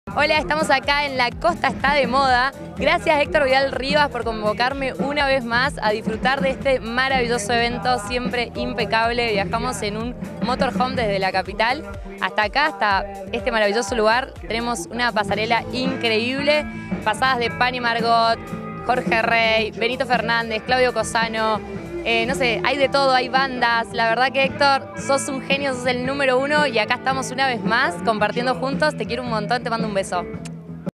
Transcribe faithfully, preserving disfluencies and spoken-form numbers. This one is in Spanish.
Hola, estamos acá en La Costa Está de Moda. Gracias Héctor Vidal Rivas por convocarme una vez más a disfrutar de este maravilloso evento, siempre impecable. Viajamos en un motorhome desde la capital hasta acá, hasta este maravilloso lugar. Tenemos una pasarela increíble, pasadas de Pani Margot, Jorge Rey, Benito Fernández, Claudio Cosano. Eh, no sé, hay de todo, hay bandas. La verdad que Héctor, sos un genio, sos el número uno y acá estamos una vez más compartiendo juntos. Te quiero un montón, te mando un beso.